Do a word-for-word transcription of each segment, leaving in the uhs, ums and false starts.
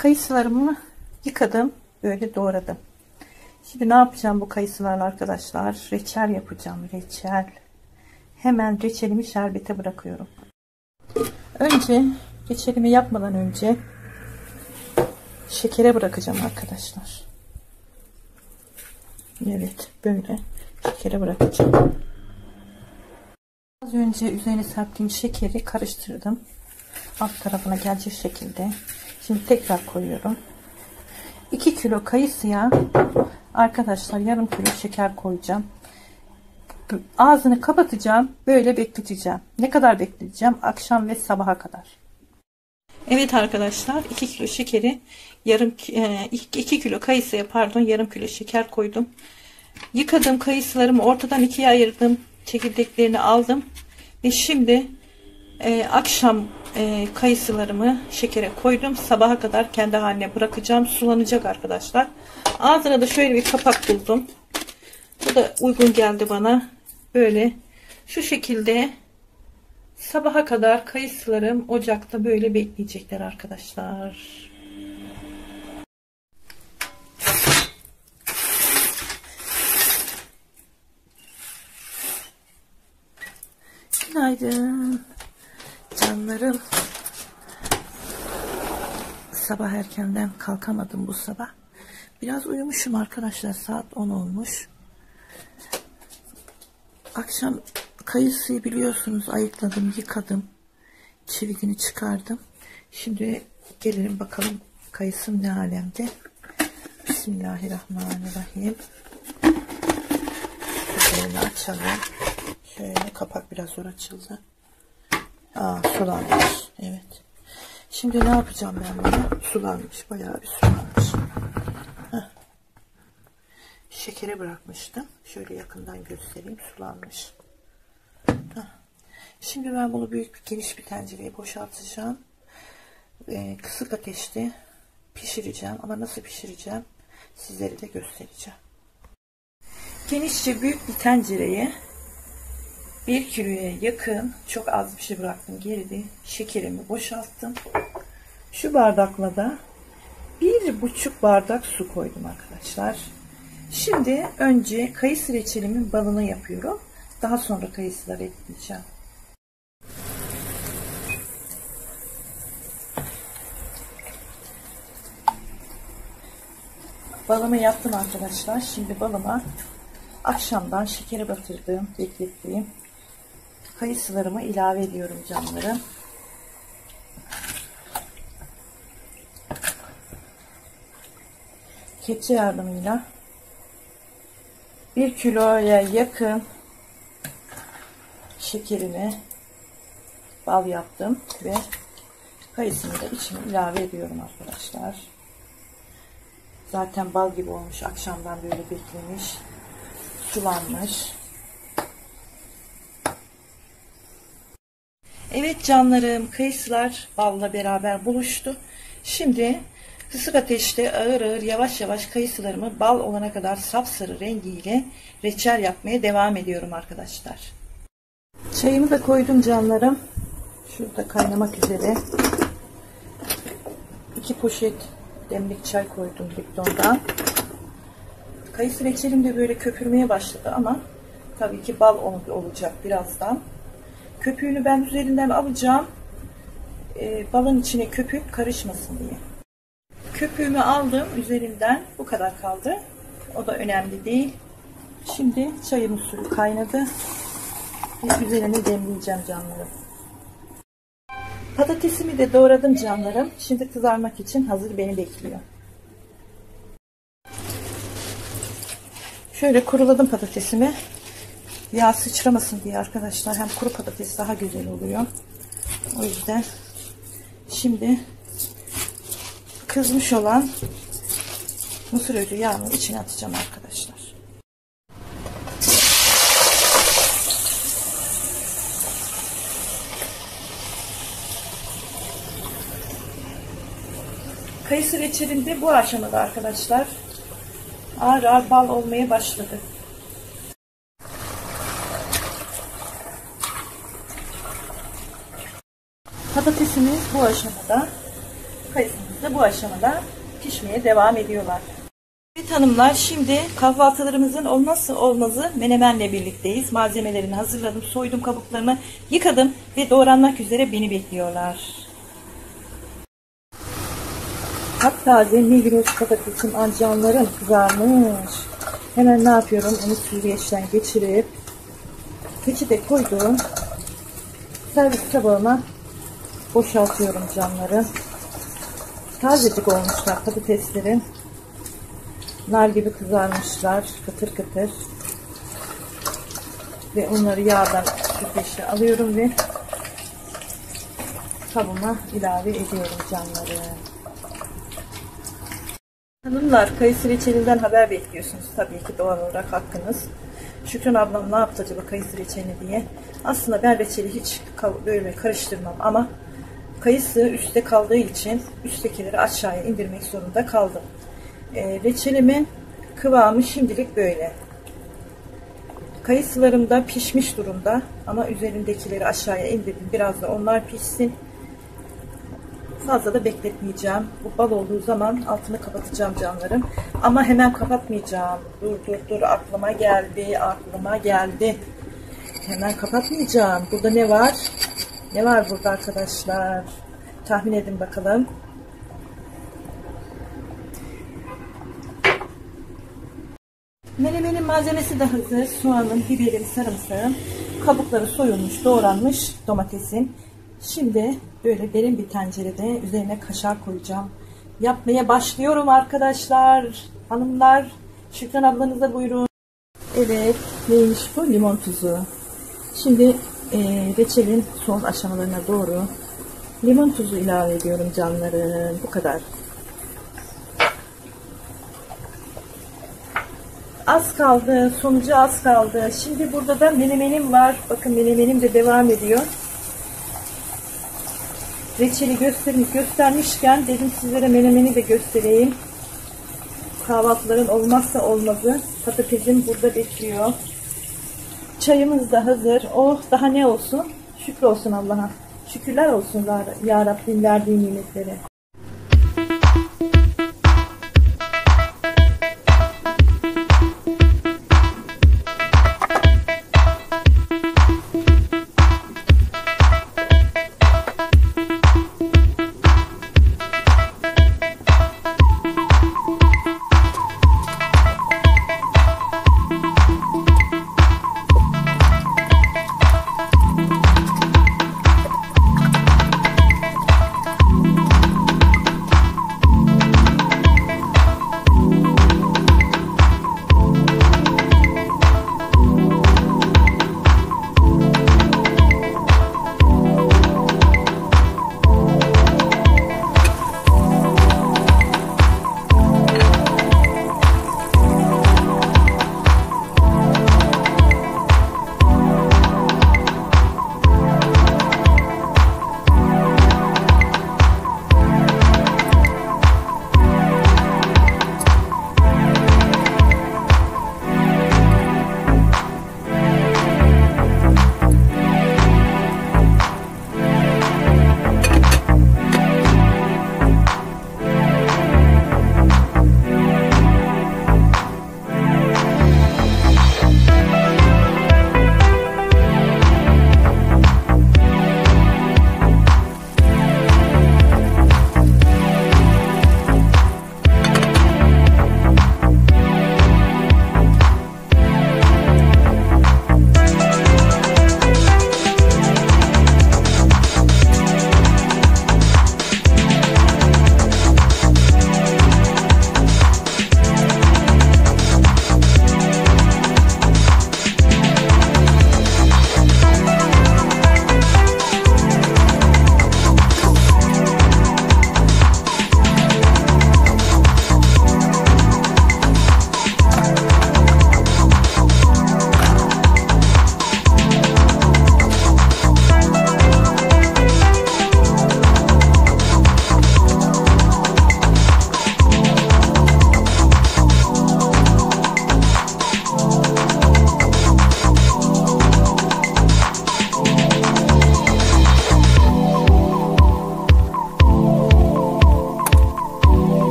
Kayısılarımı yıkadım. Böyle doğradım. Şimdi ne yapacağım bu kayısılarla arkadaşlar? Reçel yapacağım. Reçel. Hemen reçelimi şerbete bırakıyorum. Önce reçelimi yapmadan önce şekere bırakacağım arkadaşlar. Evet, böyle şekere bırakacağım. Az önce üzerine serptiğim şekeri karıştırdım. Alt tarafına gelecek şekilde. Şimdi tekrar koyuyorum. iki kilo kayısıya arkadaşlar yarım kilo şeker koyacağım. Ağzını kapatacağım. Böyle bekleteceğim. Ne kadar bekleteceğim? Akşam ve sabaha kadar. Evet arkadaşlar, iki kilo şekeri yarım iki kilo kayısıya pardon yarım kilo şeker koydum. Yıkadım kayısılarımı ortadan ikiye ayırdım. Çekirdeklerini aldım. Ve şimdi e, akşam e, kayısılarımı şekere koydum. Sabaha kadar kendi haline bırakacağım. Sulanacak arkadaşlar. Ağzına da şöyle bir kapak buldum. Bu da uygun geldi bana. Böyle şu şekilde sabaha kadar kayısılarım ocakta böyle bekleyecekler arkadaşlar. Günaydın canlarım. Sabah erkenden kalkamadım bu sabah. Biraz uyumuşum arkadaşlar. Saat on olmuş. Akşam kayısıyı biliyorsunuz ayıkladım, yıkadım. Çividini çıkardım. Şimdi gelelim bakalım kayısım ne alemde. Bismillahirrahmanirrahim. Üzerini açalım. Şöyle kapak biraz zor açıldı. Aa, sulanmış. Evet. Şimdi ne yapacağım ben bunu? Sulanmış. Bayağı bir sulanmış. Heh. Şekere bırakmıştım. Şöyle yakından göstereyim. Sulanmış. Heh. Şimdi ben bunu büyük bir geniş bir tencereye boşaltacağım. Ee, kısık ateşte pişireceğim. Ama nasıl pişireceğim? Sizlere de göstereceğim. Genişçe büyük bir tencereye bir kiloya yakın çok az bir şey bıraktım geride. Şekerimi boşalttım. Şu bardakla da bir buçuk bardak su koydum arkadaşlar. Şimdi önce kayısı reçelimin balını yapıyorum. Daha sonra kayısıları ekleyeceğim. Balımı yaptım arkadaşlar. Şimdi balıma akşamdan şekere batırdığım, beklettiğim kayısılarımı ilave ediyorum canlarım. Kepçe yardımıyla bir kiloya yakın şekerine bal yaptım ve kayısını da içine ilave ediyorum arkadaşlar. Zaten bal gibi olmuş, akşamdan böyle beklemiş, sulanmış. Evet canlarım, kayısılar balla beraber buluştu. Şimdi kısık ateşte ağır ağır yavaş yavaş kayısılarımı bal olana kadar sapsarı rengiyle reçel yapmaya devam ediyorum arkadaşlar. Çayımı da koydum canlarım. Şurada kaynamak üzere. iki poşet demlik çay koydum Lipton'dan. Kayısı reçelim de böyle köpürmeye başladı ama tabii ki bal olacak birazdan. Köpüğünü ben üzerinden alacağım. Ee, balın içine köpük karışmasın diye. Köpüğümü aldım üzerinden. Bu kadar kaldı. O da önemli değil. Şimdi çayımın suyu kaynadı. Ve üzerine demleyeceğim canlarım. Patatesimi de doğradım canlarım. Şimdi kızarmak için hazır beni bekliyor. Şöyle kuruladım patatesimi. Yağ sıçramasın diye arkadaşlar. Hem kuru patates daha güzel oluyor. O yüzden şimdi kızmış olan mısır özü yağını içine atacağım arkadaşlar. Kayısı reçelinde bu aşamada arkadaşlar ağır ağır bal olmaya başladı. Patatesimiz bu aşamada, kayısımız da bu aşamada pişmeye devam ediyorlar. Evet hanımlar, şimdi kahvaltılarımızın olmazsa olmazı menemenle birlikteyiz. Malzemelerini hazırladım, soydum kabuklarını, yıkadım ve doğranmak üzere beni bekliyorlar. Hatta Migros patatesim ancanlarım kızarmış. Hemen ne yapıyorum? Onu süzgeçten geçirip peçete koydum. Servis tabağıma boşaltıyorum canları. Tazecik olmuşlar patateslerim. Nar gibi kızarmışlar. Kıtır kıtır. Ve onları yağdan süzgeçle alıyorum ve kabıma ilave ediyorum canları. Hanımlar, kayısı reçelinden haber bekliyorsunuz. Tabii ki doğal olarak hakkınız. Şükran ablam ne yaptı acaba kayısı reçelini diye. Aslında ben reçeli hiç böyle karıştırmam ama kayısı üstte kaldığı için üsttekileri aşağıya indirmek zorunda kaldım. E, reçelimin kıvamı şimdilik böyle. Kayısılarım da pişmiş durumda ama üzerindekileri aşağıya indirdim. Biraz da onlar pişsin. Fazla da bekletmeyeceğim. Bu bal olduğu zaman altını kapatacağım canlarım. Ama hemen kapatmayacağım. Dur dur dur, aklıma geldi. Aklıma geldi. Hemen kapatmayacağım. Burada ne var? Ne var burada arkadaşlar? Tahmin edin bakalım. Menemenin malzemesi de hazır. Soğanım, biberim, sarımsağım. Kabukları soyulmuş, doğranmış domatesim. Şimdi böyle derin bir tencerede üzerine kaşar koyacağım. Yapmaya başlıyorum arkadaşlar. Hanımlar, Şükran ablanıza buyurun. Evet, neymiş bu? Limon tuzu. Şimdi e, reçelin son aşamalarına doğru limon tuzu ilave ediyorum canlarım. Bu kadar. Az kaldı. Sonucu az kaldı. Şimdi burada da menemenim var. Bakın menemenim de devam ediyor. Reçeli göstermiş, göstermişken dedim sizlere menemeni de göstereyim. Kahvaltıların olmazsa olmazı. Patatesim burada bekliyor. Çayımız da hazır. Oh, daha ne olsun? Şükür olsun Allah'a. Şükürler olsun ya Rabbim verdiği nimetleri.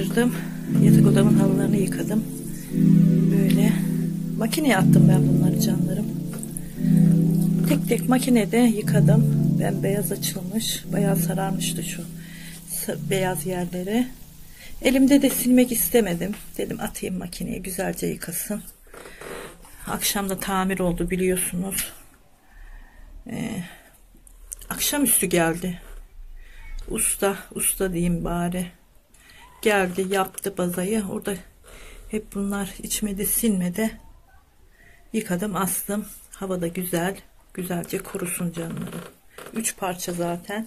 karıştırdım. Yatak odamın halılarını yıkadım. Böyle makineye attım ben bunları canlarım. Tek tek makinede yıkadım. Ben beyaz açılmış. Bayağı sararmıştı şu beyaz yerleri. Elimde de silmek istemedim. Dedim atayım makineye, güzelce yıkasın. Akşamda tamir oldu biliyorsunuz. Ee, akşamüstü geldi. Usta, usta diyeyim bari. Geldi, yaptı bazayı. Orada hep bunlar içmedi, sinmedi. Yıkadım, astım. Hava da güzel. Güzelce kurusun canlarım. Üç parça zaten.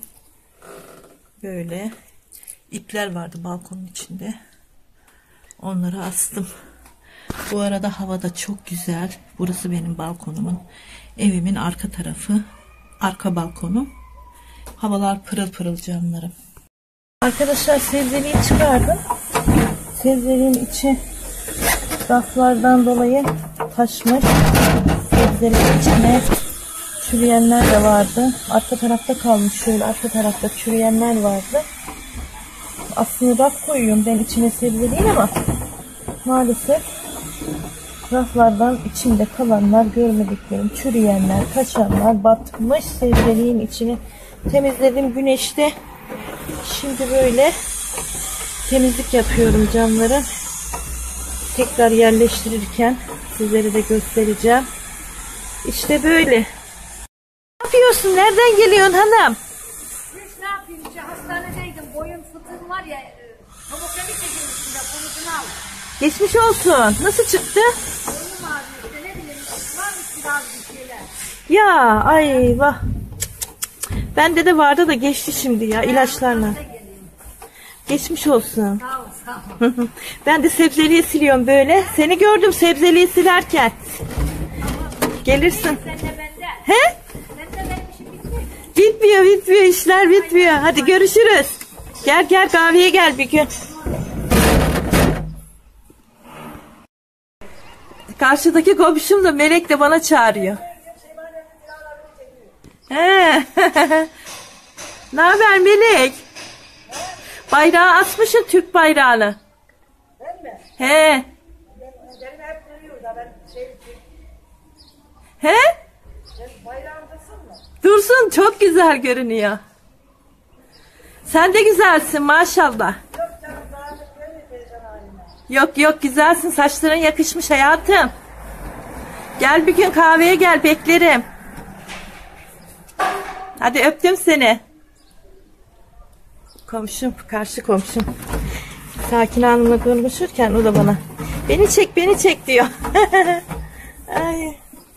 Böyle ipler vardı balkonun içinde. Onları astım. Bu arada hava da çok güzel. Burası benim balkonumun. Evimin arka tarafı. Arka balkonu. Havalar pırıl pırıl canlarım. Arkadaşlar sebzeliği çıkardım. Sebzeliğin içi raflardan dolayı taşmış. Sebzeliğin içine çürüyenler de vardı. Arka tarafta kalmış. Şöyle arka tarafta çürüyenler vardı. Aslında raf koyuyorum ben içine sebzeliğin ama maalesef raflardan içinde kalanlar, görmediklerim, çürüyenler, kaçanlar batmış sebzeliğin içine. Temizledim güneşte. Şimdi böyle temizlik yapıyorum canlarım. Tekrar yerleştirirken sizlere de göstereceğim. İşte böyle. Ne yapıyorsun? Nereden geliyorsun hanım? Hiç ne yapayım işte hastanedeydim. Boyun fıtığım var ya. Homokremi çekilmiştim de konusunu al. Geçmiş olsun. Nasıl çıktı? Boynum ağrıyor işte ne bileyim. Varmış biraz bir şeyler. Ya ay vah. Bende de vardı da geçti şimdi ya ilaçlarla. Geçmiş olsun. Sağ ol sağ ol. Ben de sebzeliği siliyorum böyle. Seni gördüm sebzeliği silerken. Gelirsin. Sen de bende. He? Sen de benim işim bitmiyor. Bitmiyor bitmiyor işler bitmiyor. Hadi görüşürüz. Gel gel kahveye gel bir gün. Karşıdaki komşum da Melek de bana çağırıyor. He. Ne haber Melek? Bayrağı asmışsın Türk bayrağını. Ben mi? He. Benim hep duruyor da ben şey... He? Ben bayrağımdasın mı? Dursun çok güzel görünüyor. Sen de güzelsin maşallah. Yok canım daha çok böyle perişan halime. Yok yok güzelsin saçların yakışmış hayatım. Gel bir gün kahveye gel beklerim. Hadi öptüm seni. Komşum karşı komşum. Sakin Hanım'la konuşurken o da bana beni çek beni çek diyor. Ay.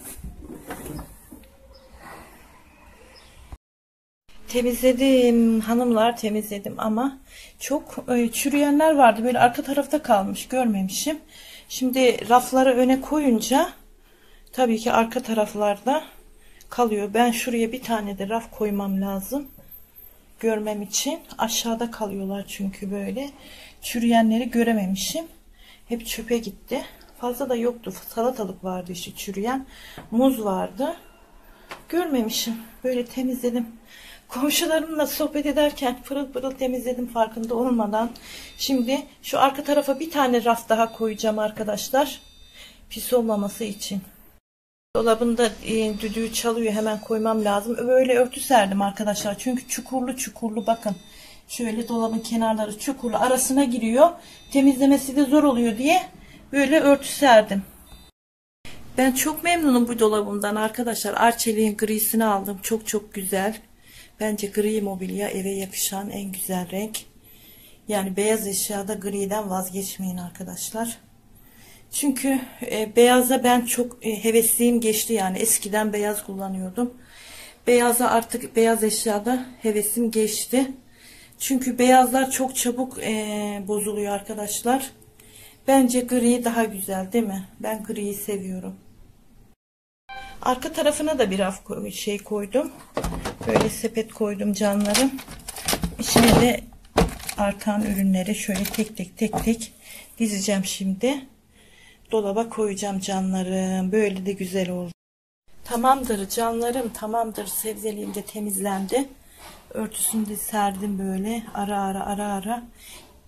Temizledim hanımlar temizledim ama çok e, çürüyenler vardı böyle arka tarafta kalmış görmemişim. Şimdi rafları öne koyunca tabii ki arka taraflarda kalıyor. Ben şuraya bir tane de raf koymam lazım görmem için. Aşağıda kalıyorlar çünkü böyle çürüyenleri görememişim. Hep çöpe gitti. Fazla da yoktu. Salatalık vardı işte çürüyen. Muz vardı. Görmemişim. Böyle temizledim. Komşularımla sohbet ederken pırıl pırıl temizledim farkında olmadan. Şimdi şu arka tarafa bir tane raf daha koyacağım arkadaşlar. Pis olmaması için. Dolabında e, düdüğü çalıyor hemen koymam lazım. Böyle örtü serdim arkadaşlar. Çünkü çukurlu çukurlu bakın. Şöyle dolabın kenarları çukurlu arasına giriyor. Temizlemesi de zor oluyor diye böyle örtü serdim. Ben çok memnunum bu dolabımdan arkadaşlar. Arçelik'in grisini aldım. Çok çok güzel. Bence gri mobilya eve yakışan en güzel renk. Yani beyaz eşyada griden vazgeçmeyin arkadaşlar. Çünkü e, beyaza ben çok e, hevesliyim geçti yani. Eskiden beyaz kullanıyordum. Beyaza artık beyaz eşyada hevesim geçti. Çünkü beyazlar çok çabuk e, bozuluyor arkadaşlar. Bence gri daha güzel değil mi? Ben griyi seviyorum. Arka tarafına da bir raf şey koydum. Böyle sepet koydum canlarım. İçine de artan ürünleri şöyle tek tek tek tek dizeceğim şimdi. Dolaba koyacağım canlarım. Böyle de güzel oldu. Tamamdır canlarım. Tamamdır. Sebzeliğim de temizlendi. Örtüsünü de serdim böyle. Ara ara ara ara.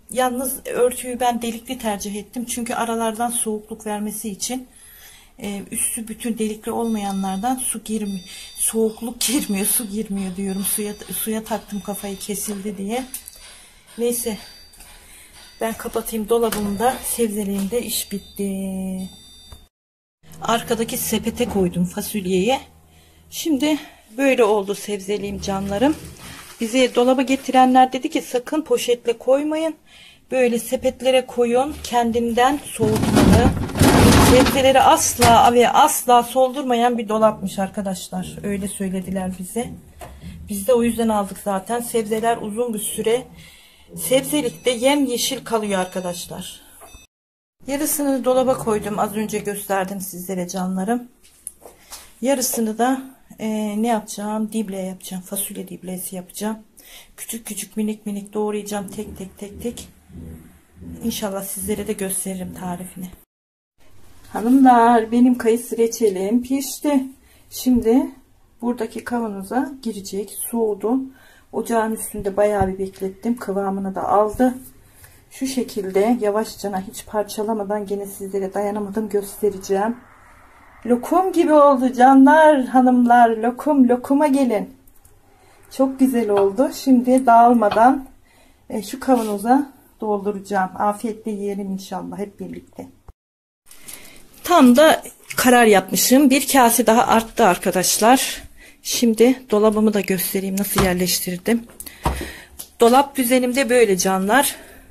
Yalnız örtüyü ben delikli tercih ettim. Çünkü aralardan soğukluk vermesi için. Ee, üstü bütün delikli olmayanlardan su girmiyor. Soğukluk girmiyor. Su girmiyor diyorum. Suya, suya taktım kafayı, kesildi diye. Neyse. Ben kapatayım dolabımda. Sebzeliğimde iş bitti. Arkadaki sepete koydum fasulyeyi. Şimdi böyle oldu sebzeliğim canlarım. Bize dolaba getirenler dedi ki sakın poşetle koymayın. Böyle sepetlere koyun. Kendinden soğutmalı. Sebzeleri asla ve asla soldurmayan bir dolapmış arkadaşlar. Öyle söylediler bize. Biz de o yüzden aldık zaten. Sebzeler uzun bir süre sebzelikte yemyeşil kalıyor arkadaşlar. Yarısını dolaba koydum. Az önce gösterdim sizlere canlarım. Yarısını da e, ne yapacağım? Dible yapacağım. Fasulye diblesi yapacağım. Küçük küçük minik minik doğrayacağım. Tek tek tek tek. İnşallah sizlere de gösteririm tarifini. Hanımlar, benim kayısı reçelim pişti. Şimdi buradaki kavanoza girecek. Soğudu. Ocağın üstünde bayağı bir beklettim. Kıvamını da aldı. Şu şekilde yavaşça, hiç parçalamadan, gene sizlere dayanamadım göstereceğim. Lokum gibi oldu canlar, hanımlar. Lokum, lokuma gelin. Çok güzel oldu. Şimdi dağılmadan e, şu kavanoza dolduracağım. Afiyetle yiyelim inşallah hep birlikte. Tam da karar yapmışım. Bir kase daha arttı arkadaşlar. Şimdi dolabımı da göstereyim nasıl yerleştirdim. Dolap düzenimde böyle canlar.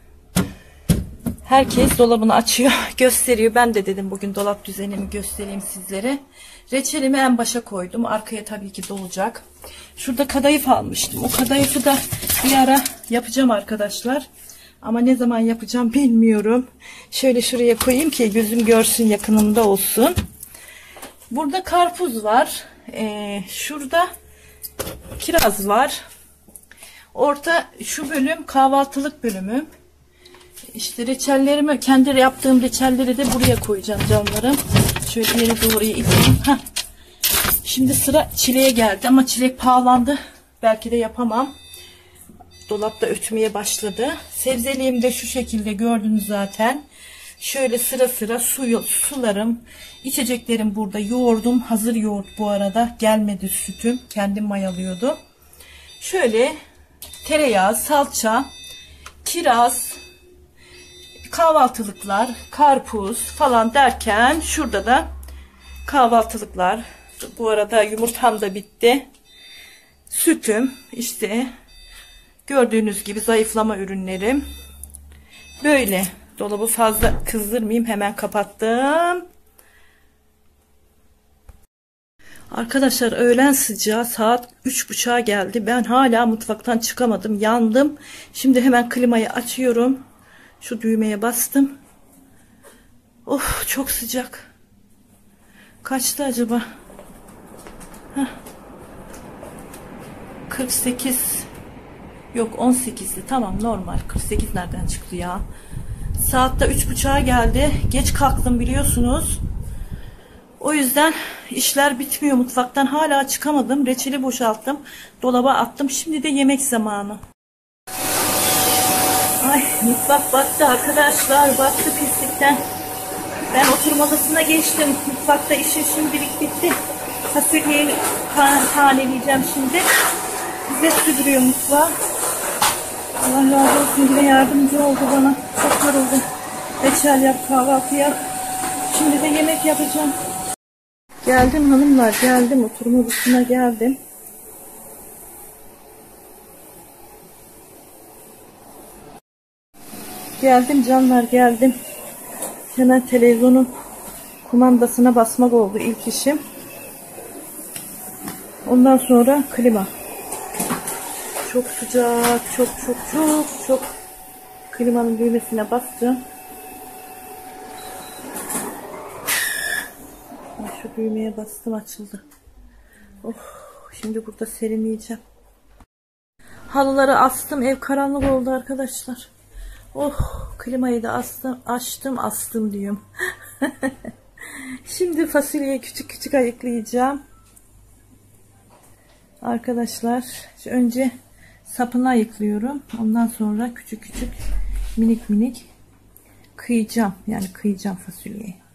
Herkes dolabını açıyor, gösteriyor. Ben de dedim bugün dolap düzenimi göstereyim sizlere. Reçelimi en başa koydum. Arkaya tabii ki dolacak. Şurada kadayıf almıştım. O kadayıfı da bir ara yapacağım arkadaşlar. Ama ne zaman yapacağım bilmiyorum. Şöyle şuraya koyayım ki gözüm görsün, yakınımda olsun. Burada karpuz var. Ee, şurada kiraz var. Orta şu bölüm kahvaltılık bölümüm. İşte reçellerimi, kendi yaptığım reçelleri de buraya koyacağım canlarım. Şöyle yeri doğruya iteyim. Heh. Şimdi sıra çileğe geldi ama çilek pahalandı. Belki de yapamam. Dolapta ötmeye başladı. Sebzeliğim de şu şekilde gördünüz zaten. Şöyle sıra sıra su, sularım, içeceklerim burada. Yoğurdum. Hazır yoğurt bu arada. Gelmedi sütüm. Kendim mayalıyordum. Şöyle tereyağı, salça, kiraz, kahvaltılıklar, karpuz falan derken şurada da kahvaltılıklar. Bu arada yumurtam da bitti. Sütüm işte gördüğünüz gibi zayıflama ürünlerim. Böyle dolabı fazla kızdırmayayım, hemen kapattım. Arkadaşlar öğlen sıcağı saat üç buçuğa geldi. Ben hala mutfaktan çıkamadım. Yandım. Şimdi hemen klimayı açıyorum. Şu düğmeye bastım. Of çok sıcak. Kaçtı acaba? Heh. kırk sekiz. Yok on sekizdi. Tamam normal. kırk sekiz nereden çıktı ya? Saatte üç buçuğa geldi. Geç kalktım biliyorsunuz. O yüzden işler bitmiyor mutfaktan. Hala çıkamadım. Reçeli boşalttım. Dolaba attım. Şimdi de yemek zamanı. Ay mutfak battı arkadaşlar. Battı pislikten. Ben oturma odasına geçtim. Mutfakta işim şimdilik bitti. Fasulyeyi taneleyeceğim şimdi. Bize sürdürüyor mutfağı. Allah razı olsun, yine yardımcı oldu bana. Çok yoruldum. Reçel yap, kahvaltı yap. Şimdi de yemek yapacağım. Geldim hanımlar, geldim. Oturma odasına geldim. Geldim canlar, geldim. Hemen televizyonun kumandasına basmak oldu ilk işim. Ondan sonra klima. Çok sıcak, çok çok çok çok. Klimanın düğmesine bastım. Şu düğmeye bastım, açıldı. Oh, şimdi burada serinleyeceğim. Halıları astım, ev karanlık oldu arkadaşlar. Oh, klimayı da astım, açtım, astım diyorum. Şimdi fasulyeyi küçük küçük ayıklayacağım. Arkadaşlar önce sapını ayıklıyorum. Ondan sonra küçük küçük minik minik kıyacağım. Yani kıyacağım fasulyeyi.